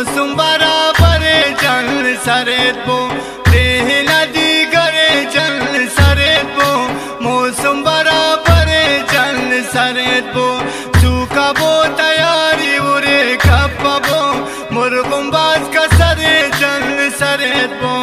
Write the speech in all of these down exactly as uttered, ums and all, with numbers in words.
मौसम बराबर जल सरेत बो देह नदी करे जल सरेत बो मौसम बराबर जल सरेत बो सूखा बो तैयारी उरे खप्पा बो मुर्गुम्बाज का सरे जल सरेत बो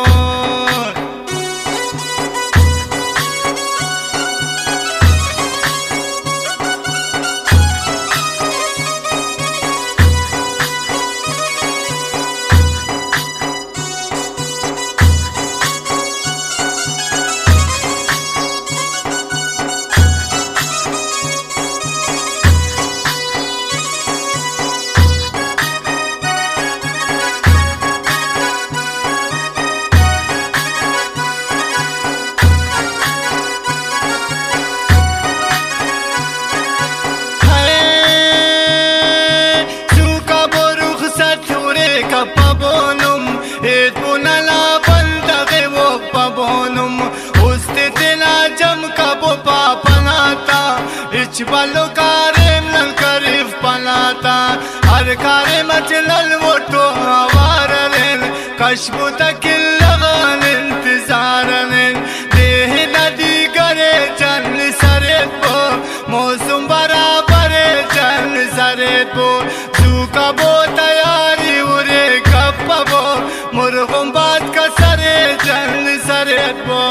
बालो कारे नल करीफ पलाता हर कारे मचलल वो तो हवारन कश्बो तकिल लगन इंतजारन देह नदी करे चल सरेत बो मौसम बराबर चल सरेत बो सूखा बो तैयारी उरे कप्पा बो मुर्गुम्बाज का सरे चल सरेत बो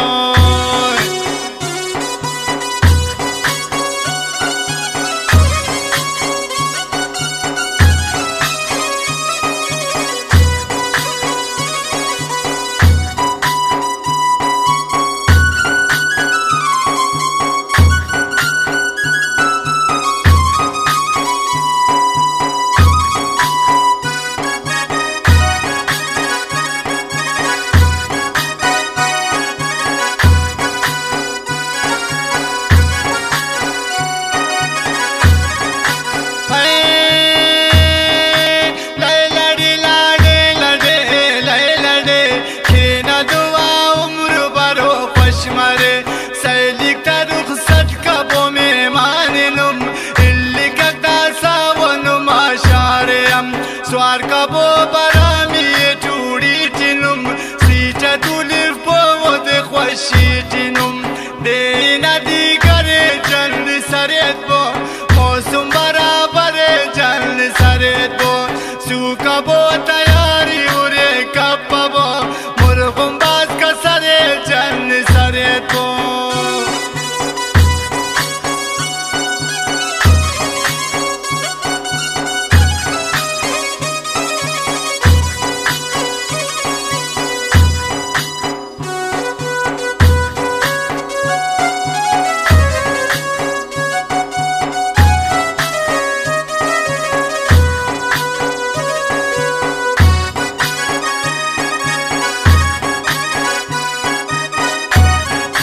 स्वार का बो बरामी टूड़ी जिनुम सीचा तुलिफ बो वो दे ख्वाशी जिनुम दे नदी